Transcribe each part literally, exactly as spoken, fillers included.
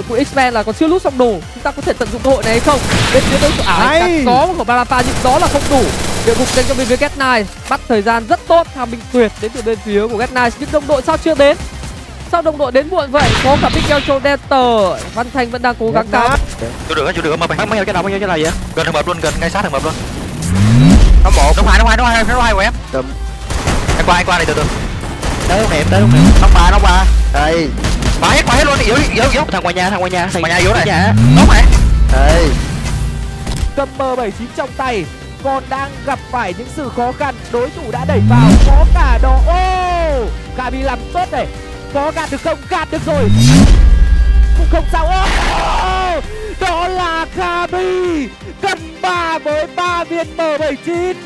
của X-Men là còn chưa lút xong đồ, chúng ta có thể tận dụng cơ hội này hay không? Bên phía đối thủ ảo có một khẩu Barapa nhưng đó là không đủ. Địa ngục dành cho bên phía Get Nine, bắt thời gian rất tốt. Hàm Minh Tuyệt đến từ bên phía của Get Nine, nhưng đồng đội sao chưa đến? Sao đồng đội đến muộn vậy? Có cả Miguel Chodeter, Văn Thành vẫn đang cố gắng cao. Chưa được, chưa được mà mày mấy cái đầu bao nhiêu cái này vậy? Gần thằng mập luôn, gần ngay sát thằng mập luôn. Nó một, nó hai, nó hai, nó hai, nó hai của em. Anh qua, anh qua này từ từ. Tới lúc này, tới lúc này. Nó ba, nó ba. Đây. Ba hết, ba hết luôn, yếu, yếu, yếu. Thằng ngoài nhà, thằng ngoài nhà, thằng ngoài nhà yếu này. Đúng mày. Đây. Cầm M bảy chín trong tay, còn đang gặp phải những sự khó khăn. Đối thủ đã đẩy vào, có cả đó. Ô, Gabi làm tốt này. Có gạt được không? Gạt được rồi. Cũng không sao. Ô, đó là Gabi. Cầm ba với ba viên M bảy chín.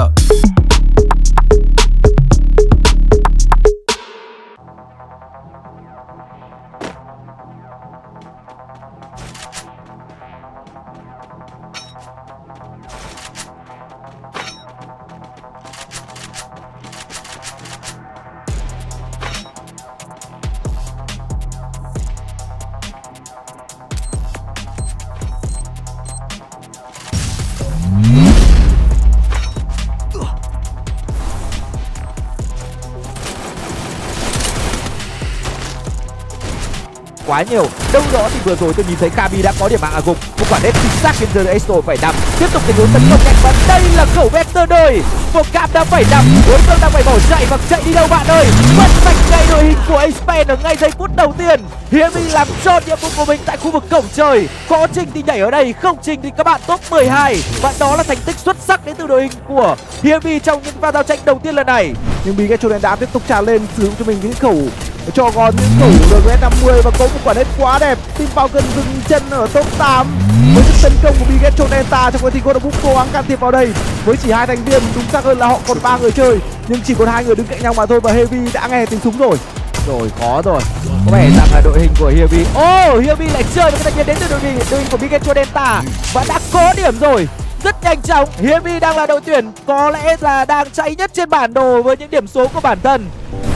Quá nhiều. Đâu đó thì vừa rồi tôi nhìn thấy Gabi đã có điểm mạng ở gục. Một quả đếp chính xác khiến giờ Astro phải nằm. Tiếp tục tình huống tấn công nhanh và đây là khẩu vector đôi. Một cam đã phải nằm. Đối phương đang phải bỏ chạy và chạy đi đâu bạn ơi? Mất mạch ngay đội hình của Ace ở ngay giây phút đầu tiên. Hiemi làm tròn nhiệm vụ của mình tại khu vực cổng trời. Có trình thì nhảy ở đây, không trình thì các bạn top mười hai. Và đó là thành tích xuất sắc đến từ đội hình của Hiemi trong những pha giao tranh đầu tiên lần này. Nhưng Miguel Chodeter tiếp tục tràn lên sử dụng cho mình những khẩu cho gòn những khẩu R S năm mươi và có một quả net quá đẹp. Team Falcon dừng chân ở top tám với sự tấn công của Miguel Chodeter. Trong quá trình God of War cố gắng can thiệp vào đây với chỉ hai thành viên, đúng xác hơn là họ còn ba người chơi nhưng chỉ còn hai người đứng cạnh nhau mà thôi. Và Heavy đã nghe tiếng súng rồi. Rồi khó rồi. Có vẻ rằng là đội hình của Hiemi. Ô, oh, Hiemi lại chơi với cái thành viên đến từ đội hình đội hình của Miguel Chodeter và đã có điểm rồi. Rất nhanh chóng, Hiemi đang là đội tuyển có lẽ là đang chạy nhất trên bản đồ với những điểm số của bản thân.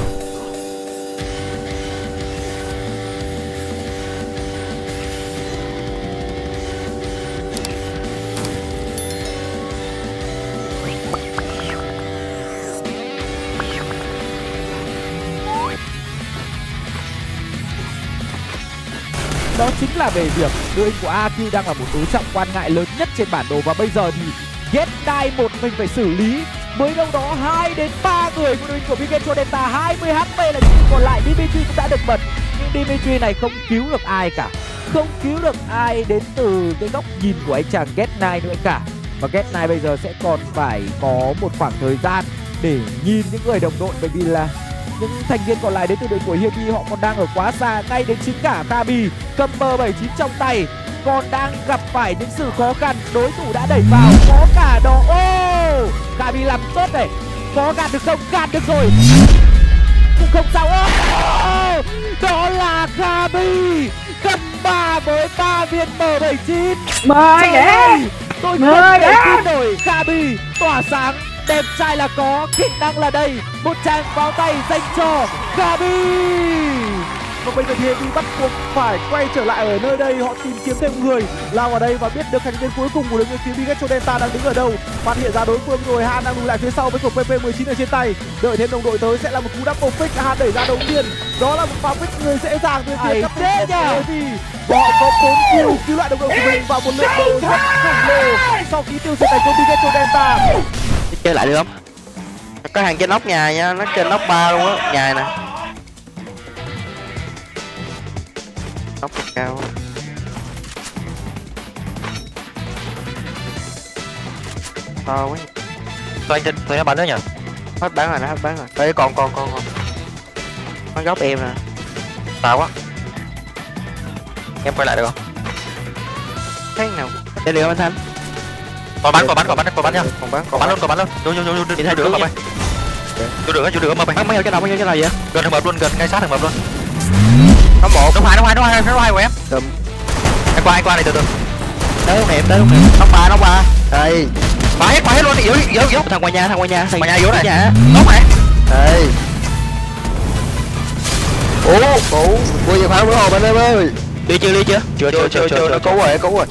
Đó chính là về việc đội hình của a quy đang là một đối trọng quan ngại lớn nhất trên bản đồ và bây giờ thì Get Nine một mình phải xử lý với đâu đó hai đến ba người của đội hình của Miguel Chodeter. Hai mươi hát pê là những người còn lại. Dimitri cũng đã được bật nhưng Dimitri này không cứu được ai cả, không cứu được ai đến từ cái góc nhìn của anh chàng Get Nine nữa cả. Và Get Nine bây giờ sẽ còn phải có một khoảng thời gian để nhìn những người đồng đội, bởi vì là những thành viên còn lại đến từ đội của Hiemi họ còn đang ở quá xa. Ngay đến chính cả Gabi cầm M bảy chín trong tay còn đang gặp phải những sự khó khăn. Đối thủ đã đẩy vào, có cả đó. Ô, Gabi làm tốt này. Có gạt được không? Gạt được rồi. Cũng không sao. Ô, đó là Gabi cầm ba với ba viên M bảy chín. Mời ghé. Tôi không thể tin nổi. Gabi tỏa sáng. Đẹp trai là có, kỹ năng là đây. Một tràng pháo tay dành cho Gabi. Và bây giờ thì Heavy bắt buộc phải quay trở lại ở nơi đây. Họ tìm kiếm thêm người lao vào đây và biết được thành viên cuối cùng của đội người phía Miguel Chodeter đang đứng ở đâu. Phát hiện ra đối phương rồi, Han đang lùi lại phía sau với cục P P mười chín ở trên tay. Đợi thêm đồng đội tới sẽ là một cú double pick. Han đẩy ra đầu tiên, đó là một pha pick người dễ dàng từ phía các chết nhá. Vì họ có bốn kill cứu lại đồng đội của mình và một lượng đồ rất khổng lồ sau khi tiêu diệt thành công Miguel Chodeter. Chơi lại được không? Có hàng trên nóc nhà nha, nó trên nóc ba luôn á, nhà nè. Nóc cao á. To quá. Tôi anh tôi nó bắn nữa nhỉ? Hết bán rồi, nó hết bán rồi. Đây còn còn còn còn. Nó góc em nè. To quá. Em quay lại được không? Thế nào? Để được anh Thanh. Còn bắn, còn bắn, còn bắn, còn bắn nha. Còn bắn, còn bắn luôn, còn bắn luôn. Vô vô vô vô đi thay được không mày? Vô được, vô được mà mày. Mấy cái nào mấy cái nào vậy? Gần thằng mập luôn, gần ngay sát thằng mập luôn. Nó một, nó hai, nó hai, nó hai, nó hai của em. Cầm. Anh qua, anh qua này từ từ. Tới lúc này, tới lúc này. Nó ba, nó ba. Đây. Ba hết, ba hết luôn, yếu, yếu, yếu. Thằng ngoài nhà, thằng ngoài nhà, thằng ngoài nhà yếu này. Nhà. Tốt mày. Đây. Ủa, ủa, mua gì pháo nữa rồi anh em ơi. Ly chưa, ly chưa? Chưa, chưa, chưa, chưa, chưa, cứu rồi, cứu rồi.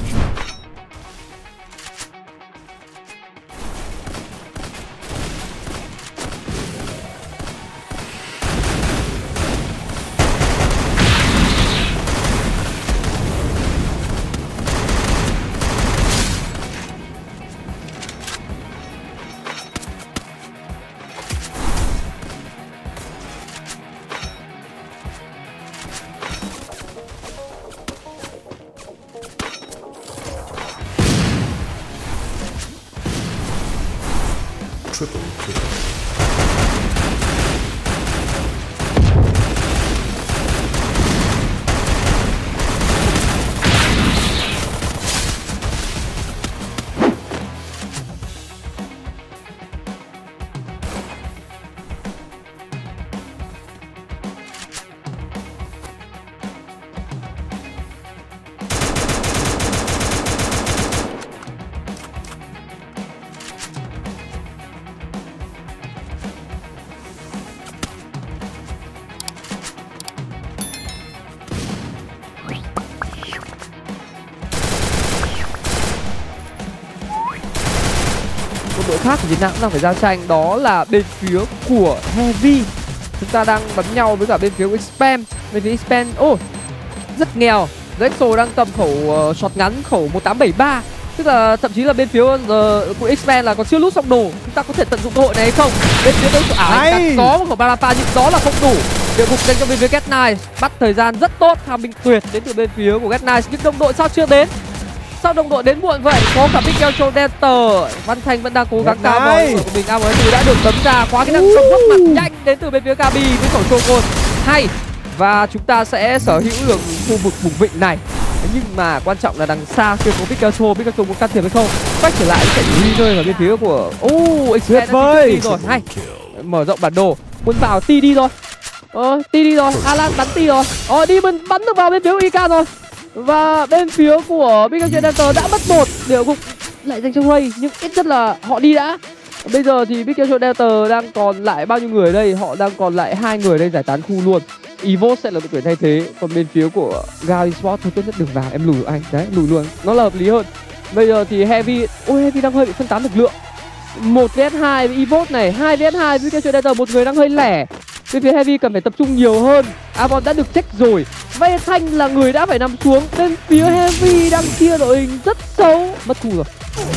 Một đội khác của Việt Nam cũng đang phải giao tranh, đó là bên phía của Heavy. Chúng ta đang bắn nhau với cả bên phía của Expand. Bên phía Expand, ô oh, rất nghèo. Rexo đang cầm khẩu uh, shot ngắn, khẩu một tám bảy ba. Tức là thậm chí là bên phía uh, của Expand là còn chưa lút xong đồ. Chúng ta có thể tận dụng cơ hội này hay không? Bên phía đối thủ ảo anh ta có một khẩu Barapa nhưng đó là không đủ. Địa ngục dành cho bên phía Get Nice. Bắt thời gian rất tốt, tham binh tuyệt đến từ bên phía của Get Nice. Nhưng đồng đội sao chưa đến? Sao đồng đội đến muộn vậy? Có cả Miguel cho Delta. Văn Thành vẫn đang cố gắng cao bóng của mình. a em ét đã được bấm ra, quá kỹ năng công rất mặt nhanh đến từ bên phía Gabi với khẩu Shogun hay. Và chúng ta sẽ sở hữu được khu vực vùng vịnh này. Nhưng mà quan trọng là đằng xa kia có Pikachu, Pikachu có can thiệp hay không? Quay trở lại sẽ đi rơi vào bên phía của ô tuyệt vời rồi, hay mở rộng bản đồ, muốn vào ti đi rồi. Ờ ti đi rồi, Alan bắn ti rồi. Ờ đi bắn bắn được vào bên phía Ika rồi. Và bên phía của Pikachu Delta đã mất một, địa ngục lại dành cho Ray, nhưng ít nhất là họ đi đã. Bây giờ thì Pikachu Delta đang còn lại bao nhiêu người ở đây? Họ đang còn lại hai người đây, giải tán khu luôn. Evo sẽ là đội tuyển thay thế, còn bên phía của Gal Esports thôi tốt nhất đừng vào, em lùi anh, đấy lùi luôn, nó là hợp lý hơn. Bây giờ thì Heavy, ôi Heavy đang hơi bị phân tán lực lượng. Một vs hai với Evo này, hai vs hai với Pikachu Delta, một người đang hơi lẻ. Bên phía Heavy cần phải tập trung nhiều hơn. Avon đã được check rồi, Vây Thanh là người đã phải nằm xuống. Bên phía Heavy đang chia đội hình rất xấu, mất khu rồi.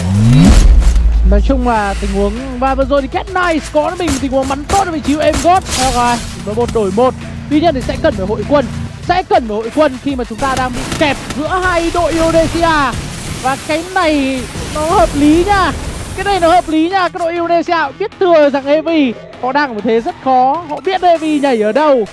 Nói chung là tình huống và vừa rồi thì Get Nice có mình tình huống bắn tốt ở vị trí của em gót. Rồi, với một đổi một. Tuy nhiên thì sẽ cần phải hội quân, sẽ cần phải hội quân khi mà chúng ta đang bị kẹp giữa hai đội Indonesia. Và cái này nó hợp lý nha. Cái này nó hợp lý nha. Các đội Indonesia biết thừa rằng Heavy họ đang ở một thế rất khó. Họ biết Heavy nhảy ở đâu.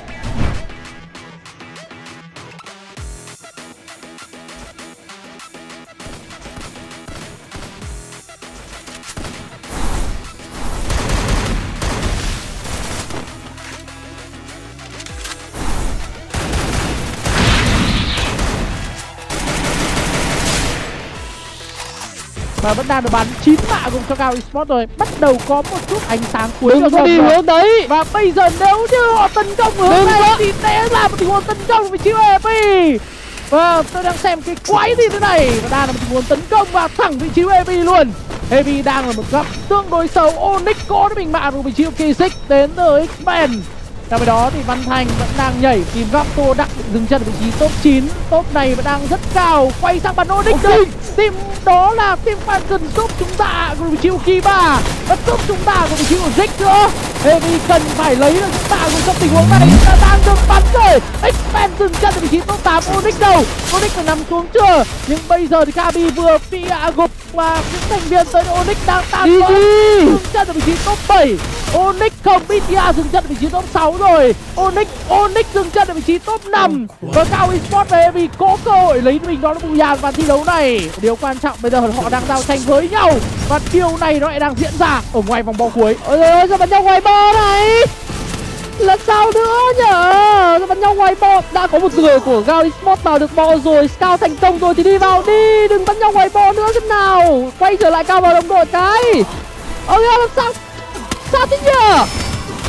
Và vẫn đang được bắn chín mạ cùng cho Gal Esports rồi. Bắt đầu có một chút ánh sáng cuối. Đừng có đi hướng đấy. Và bây giờ nếu như họ tấn công hướng Đừng này có. thì sẽ là một tình huống tấn công vị trí của Heavy. Và tôi đang xem cái quái gì thế này. Và đang là một tình huống tấn công vào thẳng vị trí của Heavy luôn. Heavy đang ở một góc tương đối xấu. Onyx có để mình mạng của vị trí của Kisik đến từ X-Men. Trong khi đó thì Văn Thành vẫn đang nhảy tìm góc. Tô Đắc dừng chân ở vị trí top chín. Top này vẫn đang rất cao. Quay sang bắn Onyx được. Team đó là team Falcon giúp chúng ta của vị trí của Kiba. Và giúp chúng ta của vị trí của Zig nữa. Heavy cần phải lấy được chúng ta trong tình huống này. Chúng ta đang được bắn rồi. X-Men dừng chân ở vị trí top tám. Onyx đâu? Onyx phải nằm xuống chưa? Nhưng bây giờ thì Gabi vừa bị hạ gục. Và những thành viên tới Onyx đang tan vỡ. Dừng chân ở vị trí top bảy. Onyx không, bê tê a dừng chân ở vị trí top sáu rồi. Onyx, Onyx dừng chân ở vị trí top năm. Và Gal Esports và Heavy có cơ hội lấy mình đó là Bùyàn vào thi đấu này. Điều quan trọng bây giờ họ đang giao tranh với nhau. Và điều này nó lại đang diễn ra ở ngoài vòng bo cuối. Ôi trời ơi, sao bắn nhau ngoài bo này? Là sao nữa nhở? Sao bắn nhau ngoài bo? Đã có một người của Gal Esports vào được bo rồi. Scout thành công rồi thì đi vào đi. Đừng bắn nhau ngoài bo nữa xem nào. Quay trở lại cao vào đồng đội cái. Ôi làm sao? Sao thế nhở?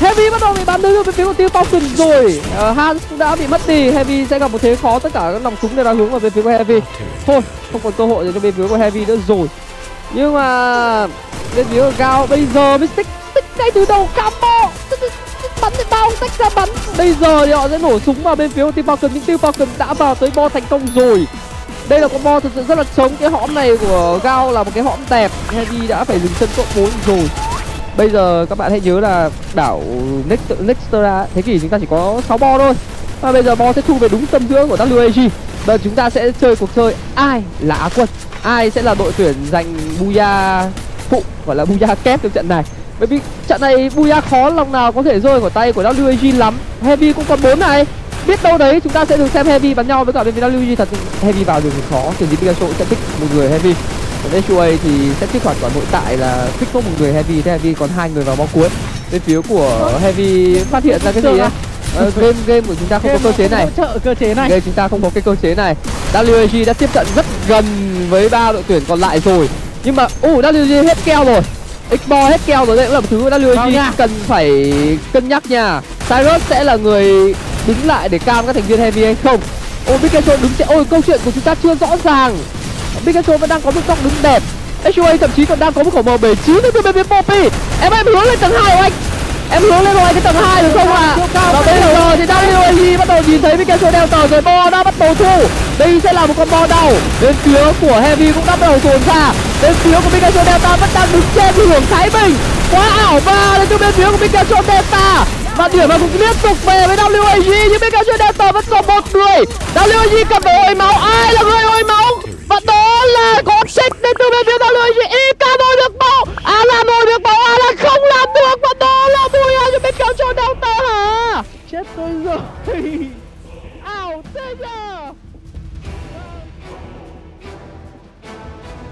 Heavy bắt đầu bị bắn đứng bên phía của Team Falcon rồi. uh, Hans cũng đã bị mất đi. Heavy sẽ gặp một thế khó, tất cả các nòng súng đều đang hướng vào bên phía của Heavy. Thôi không còn cơ hội để cho bên phía của Heavy nữa rồi. Nhưng mà bên phía của Gao bây giờ mới tích tích ngay từ đầu combo bắn thì bao tách ra bắn. Bây giờ thì họ sẽ nổ súng vào bên phía của Team Falcon, nhưng Team Falcon đã vào tới bo thành công rồi. Đây là combo thực sự rất là chống. Cái hõm này của Gao là một cái hõm đẹp. Heavy đã phải dừng chân top bốn rồi. Bây giờ các bạn hãy nhớ là đảo Nextera thế kỷ chúng ta chỉ có sáu bo thôi. Và bây giờ bo sẽ thu về đúng tâm giữa của W A G. Bây giờ chúng ta sẽ chơi cuộc chơi ai là Á quân, ai sẽ là đội tuyển giành Booyah phụ, gọi là Booyah kép trong trận này. Bởi vì trận này Booyah khó lòng nào có thể rơi khỏi tay của W A G lắm. Heavy cũng còn bốn này. Biết đâu đấy chúng ta sẽ được xem Heavy bắn nhau với cả bên phía W A G. Thật Heavy vào đường khó, kiểu gì Pikachu sẽ pick một người Heavy. Còn ét u a thì sẽ kích hoạt quả nội tại là pick có một người Heavy, thế Heavy còn hai người vào bo cuối. Bên phía của Heavy phát hiện ra cái gì á? Ờ, game game của chúng ta không có cơ chế này. Hỗ trợ cơ chế này. Game chúng ta không có cái cơ chế này. W A G đã tiếp cận rất gần với ba đội tuyển còn lại rồi. Nhưng mà ủ uh, W A G hết keo rồi. Xbo hết keo rồi, đây cũng là một thứ W A G cần phải cân nhắc nha. Cyrus sẽ là người đứng lại để cam các thành viên Heavy hay không? Ôi Pikachu đứng chạy, ôi câu chuyện của chúng ta chưa rõ ràng. Pikachu vẫn đang có một góc đứng đẹp. ét u a thậm chí còn đang có một khẩu M bảy chín từ bên phía Poppy. Em em hướng lên tầng hai của anh. Em hướng lên ngoài cái tầng hai được không ạ? Và bây giờ thì W A G bắt đầu nhìn thấy Pikachu đeo tờ rồi, bo đã bắt đầu thu. Đây sẽ là một con bo đầu. Bên phía của Heavy cũng đã bắt đầu dồn ra. Bên phía của Pikachu Delta vẫn đang đứng trên hưởng Thái Bình. Quá ảo ba lên từ bên phía của Pikachu Delta. Và điểm mà cũng liên tục về với W A G, nhưng Pikachu Delta vẫn còn một người. W A G cần phải hồi máu. Ai là người